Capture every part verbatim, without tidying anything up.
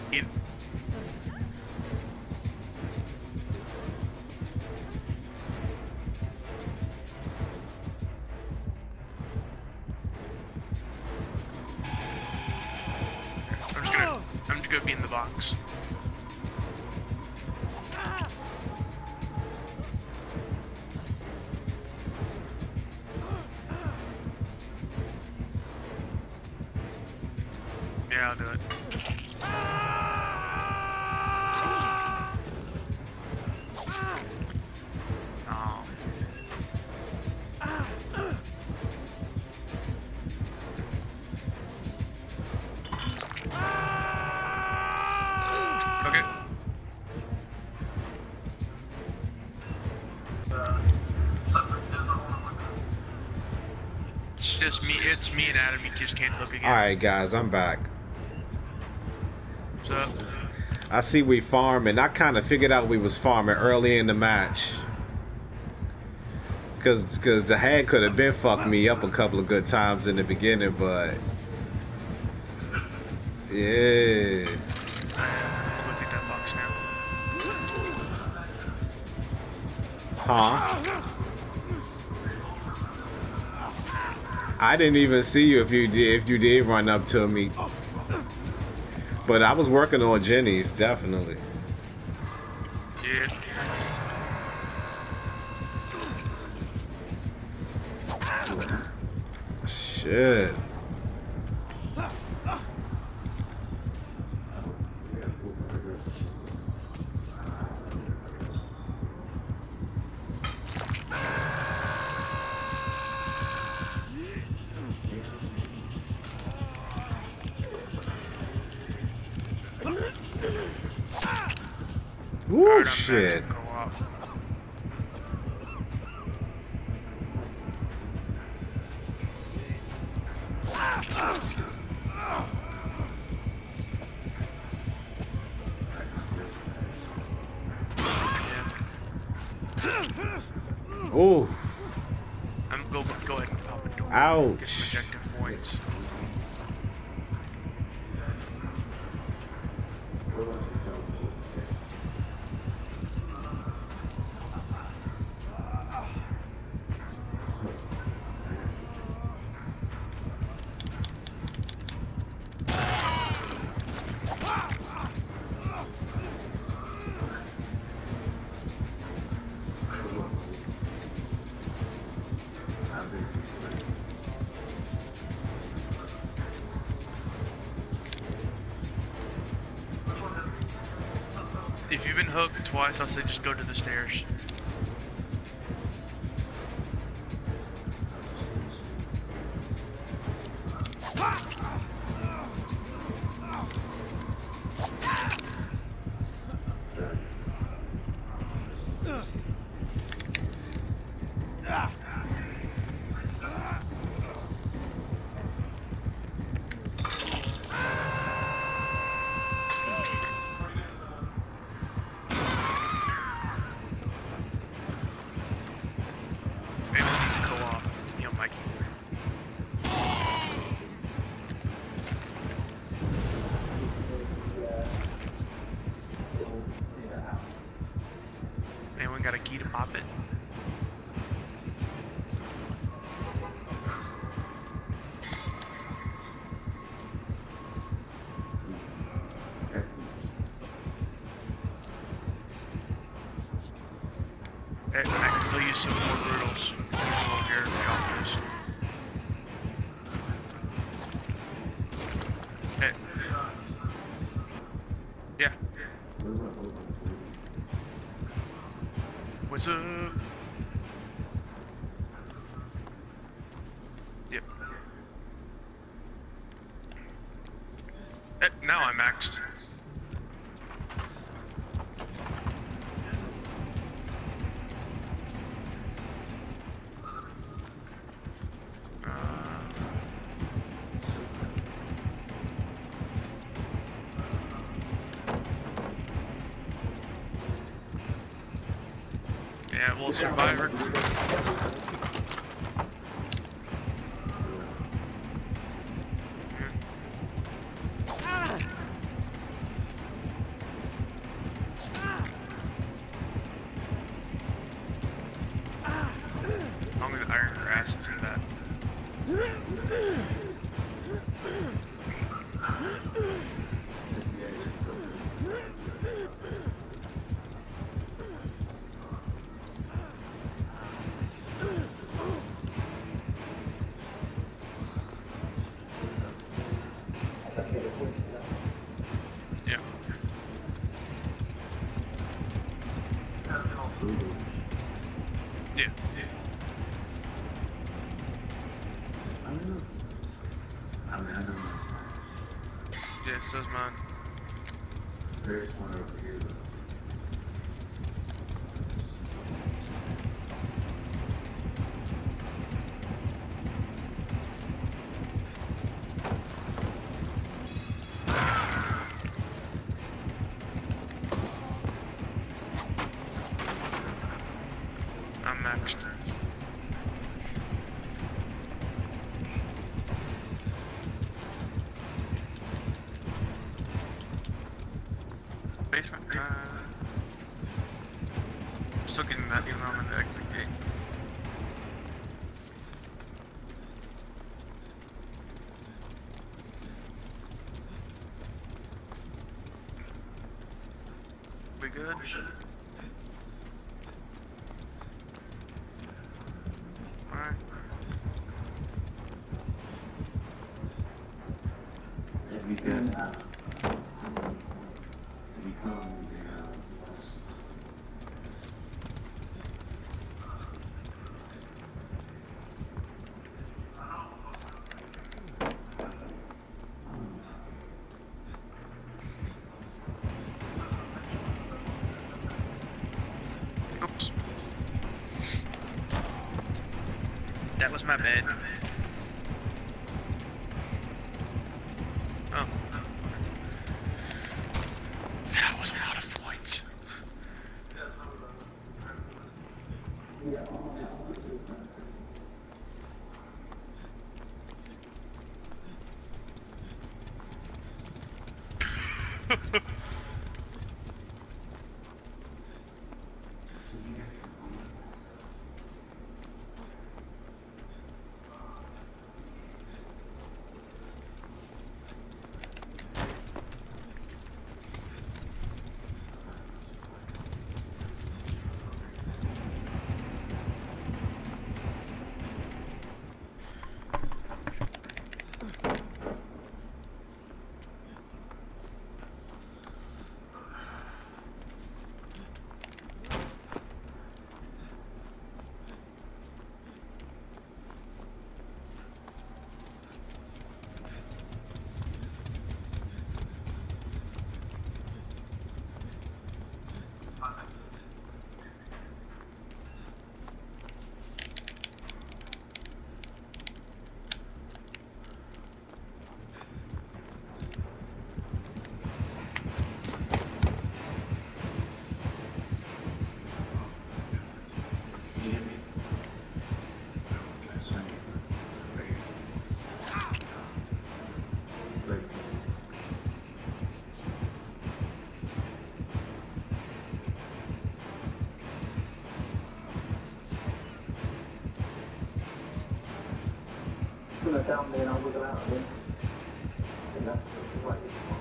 It, I'm just gonna, I'm just gonna be in the box. Yeah, I'll do it. Oh. Okay. It's just me. It's me and Adam. You just can't hook again. All right, guys, I'm back. What's up? I see we farming. I kind of figured out we was farming early in the match. Cause, Cause the hag could have been fucked me up a couple of good times in the beginning, but yeah. I'll go take that box now. Huh? I didn't even see you if you did if you did run up to me. But I was working on Jenny's, definitely. Yeah. Shit. Woo, Alright, shit. Go off. Ooh. I'm go go ahead and pop a door. Ouch. Get some objective points. If you've been hooked twice, I'll say just go to the stairs. Anyone got a key to pop it? Okay, I can still use some more brutals. Over here in the office. Okay. Yeah. What's up? Yep. Eh, now I'm maxed. Yeah, well, Survivor. Yeah, so's mine. There's one over here. I'm maxed. Basement. Uh, still getting that even though I'm in the exit gate. We good? Alright. Have you been asked? Have you come? Oops. That was my bad. Oh. That was a lot of points. Down there and I'll look around. And that's the right.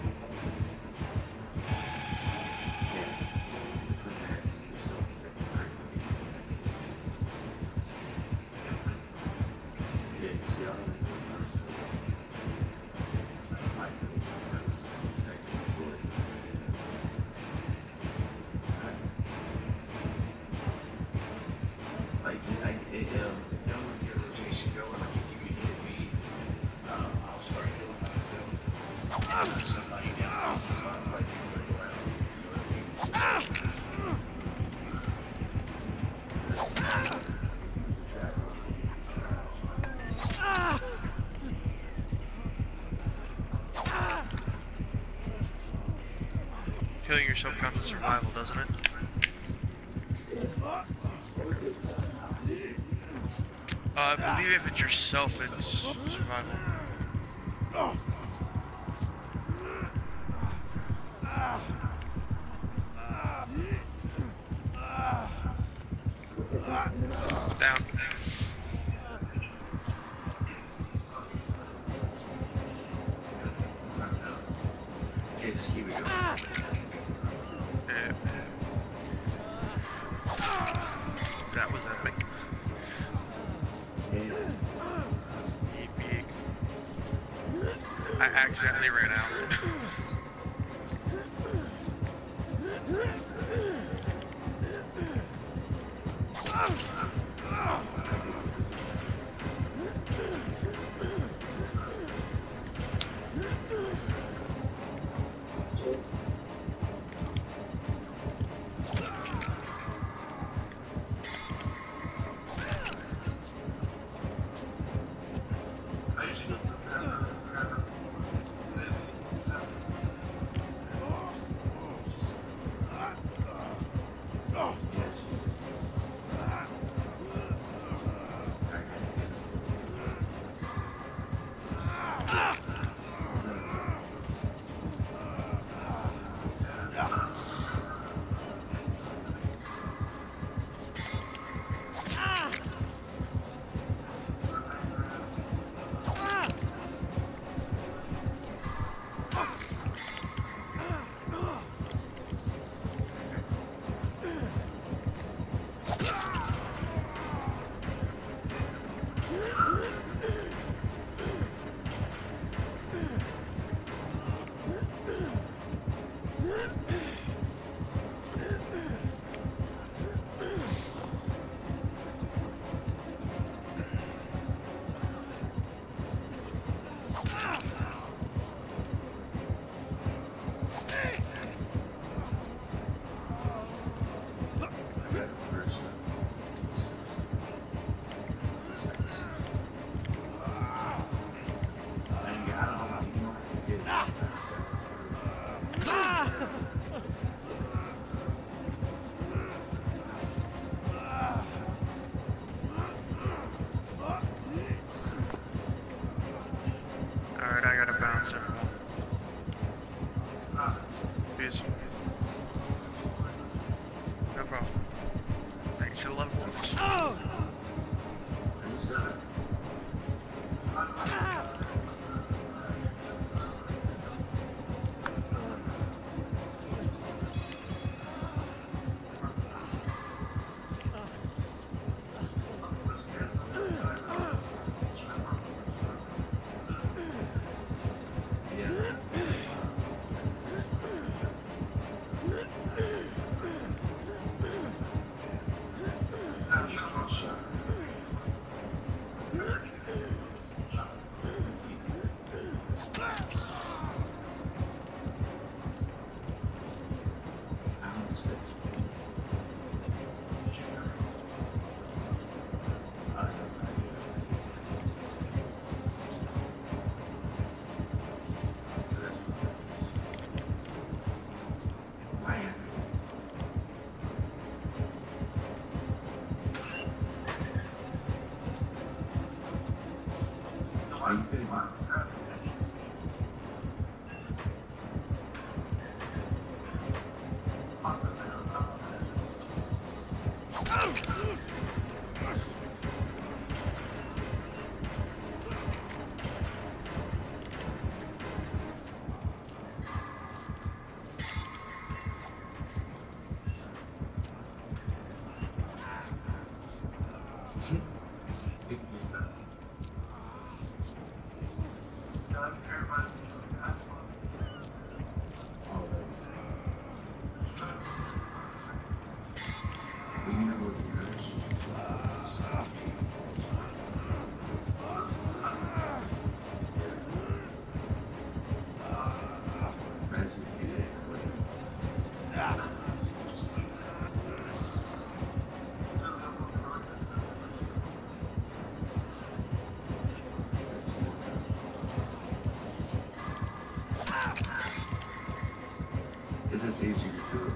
Like, I, it, um, no one here rotation going. Like, if you hit me, um, I'll start doing myself. I'll put somebody down. I'll like you look around. You know what I mean? Killing yourself counts as survival, doesn't it? Uh, I believe if it's yourself, it's survival. Down. Okay, just keep it going. Yeah. That was epic. Epic. I accidentally ran out. It is easy to do.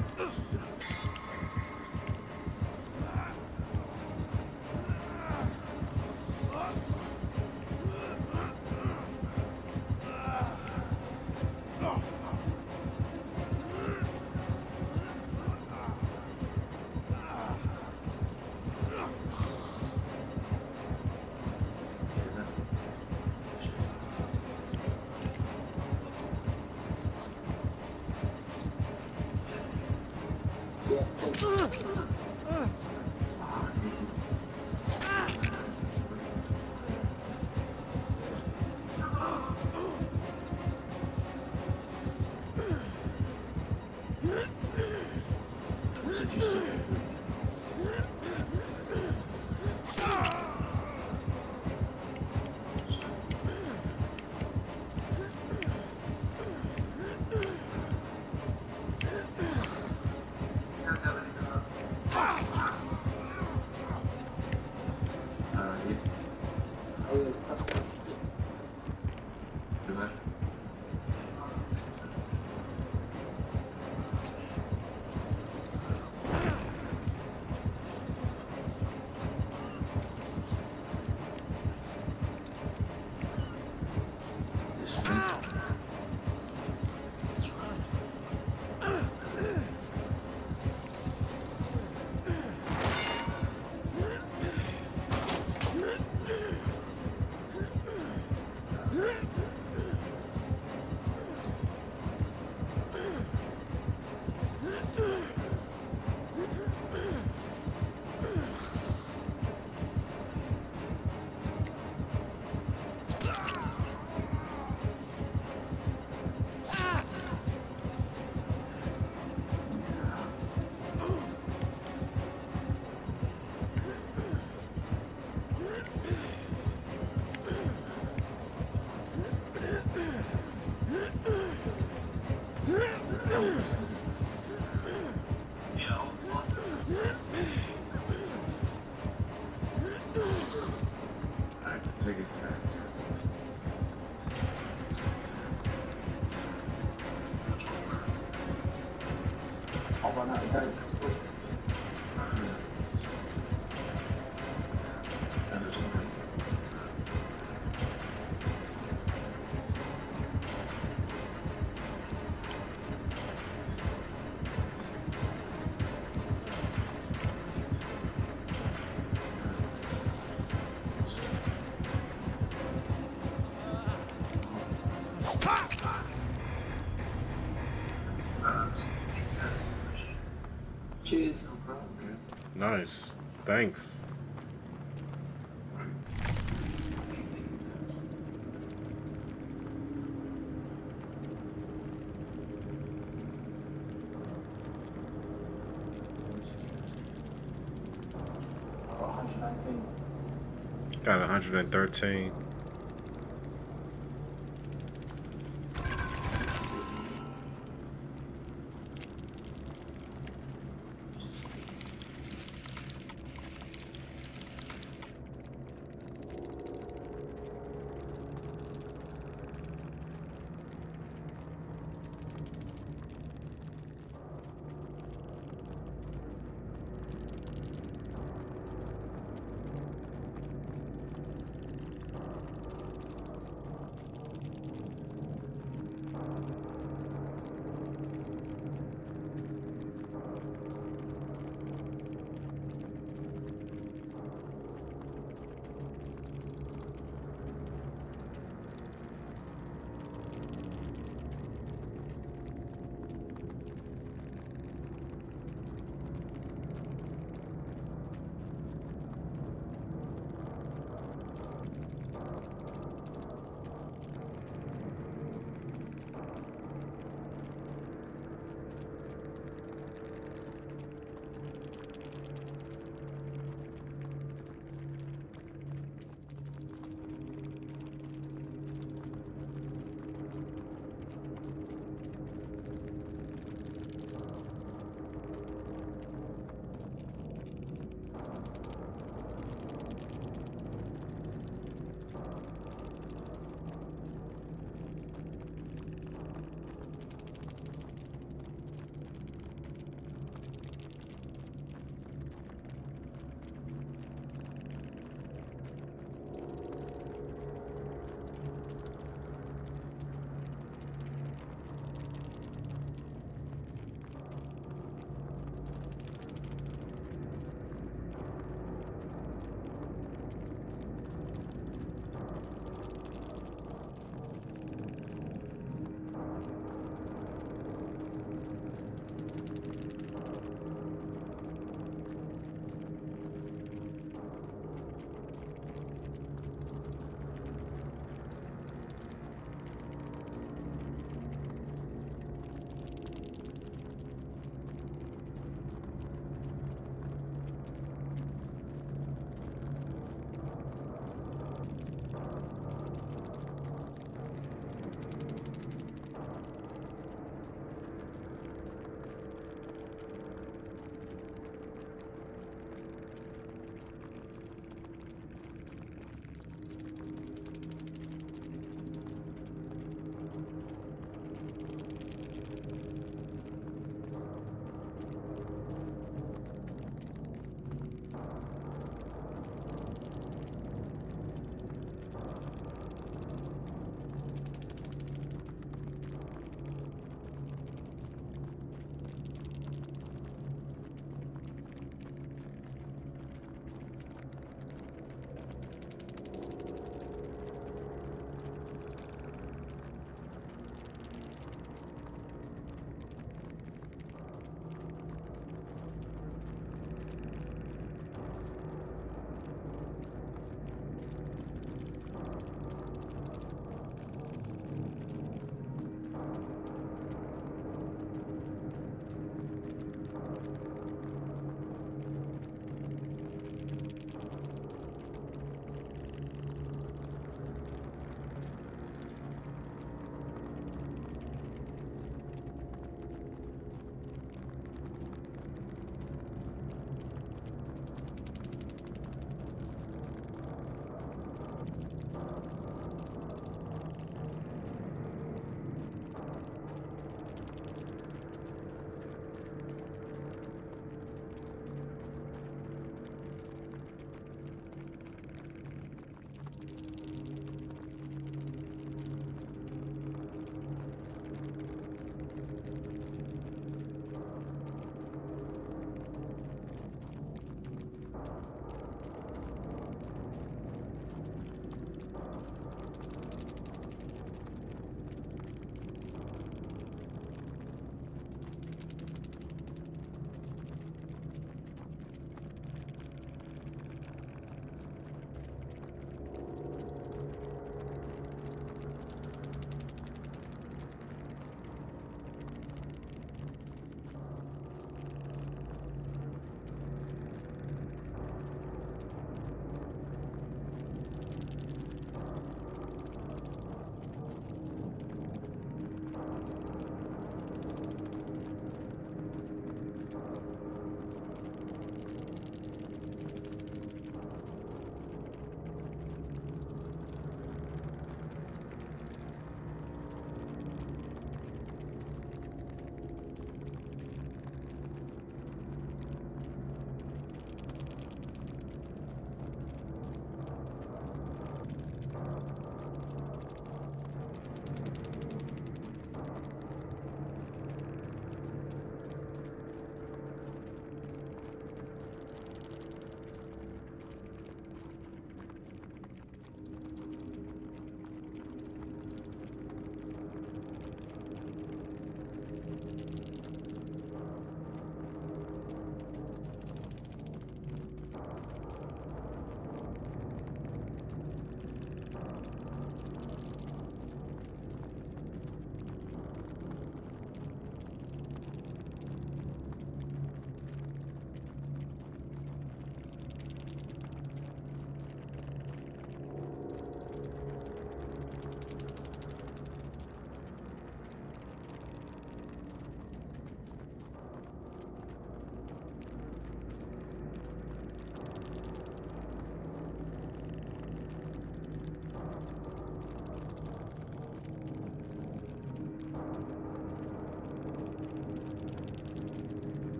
Cheers, no problem, man. Nice. Thanks. one hundred nineteen. Got one hundred thirteen.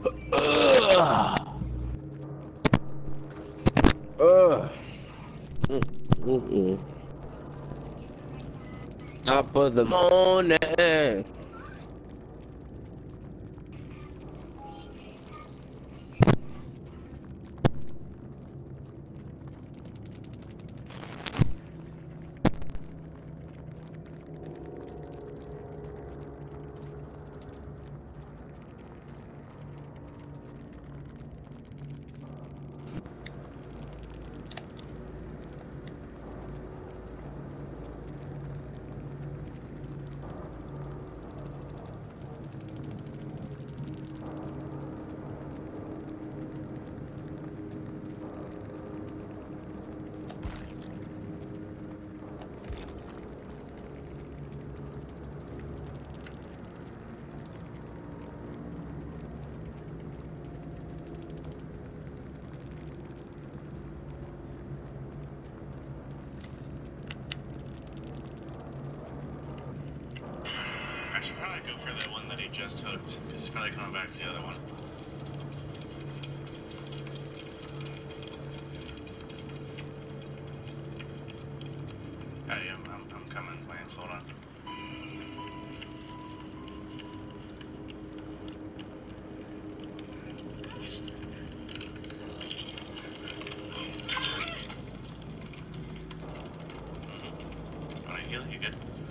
Ugh. Ugh. Mm, mm, mm. Top of the morning. I should probably go for the one that he just hooked, because he's probably coming back to the other one. Hey, I'm, I'm, I'm coming, Lance, hold on. He's... Mm-hmm. Wanna heal? You good?